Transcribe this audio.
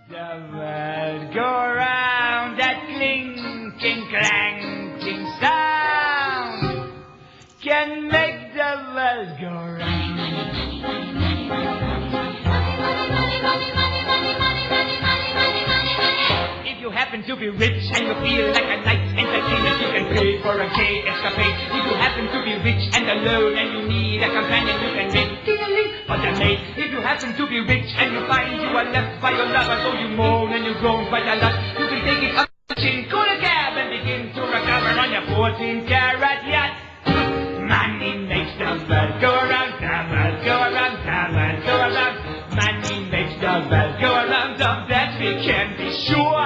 The world go round, that clinking, clanking sound can make the world go round. If you happen to be rich and you feel like a night's entertainment, you can pay for a gay escapade. If you happen to be rich and alone and you need a companion, you can ring ding-a-ling for the maid. If you happen to be rich and you find you are left by your lover, so you moan and you groan quite a lot, you can take it up, call a cab and begin to recover on your 14-carat yacht. Money makes the world go around, the world go around, the world go around. Money makes the world go around, of that we can be sure.